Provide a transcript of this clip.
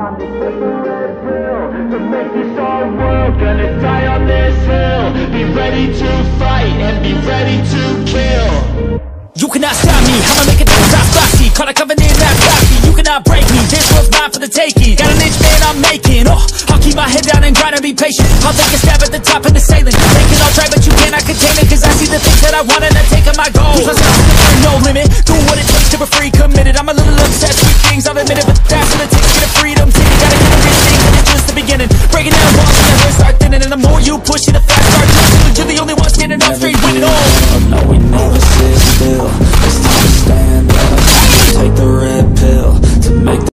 time to take a red pill to make this our world. Gonna die on this hill. Be ready to fight and be ready to kill. You cannot stop me, I'ma make it stop boxy. Call a covenant, not cocky. You cannot break me, this world's mine for the taking. Got an inch, man, I'm making. I'll keep my head down and grind and be patient. I'll take a stab at the top of the ceiling. Thinking I'll try, but you cannot contain it. Cause I see the things that I want and I'm taking my goals. Plus no limit, doing what it takes to be free, committed. I'm a little obsessed with things, I'll admit it. But that's what it takes to get a freedom ticket. Gotta get a big thing, and it's just the beginning. Breaking down walls and never start thinning. And the more you push it, the faster I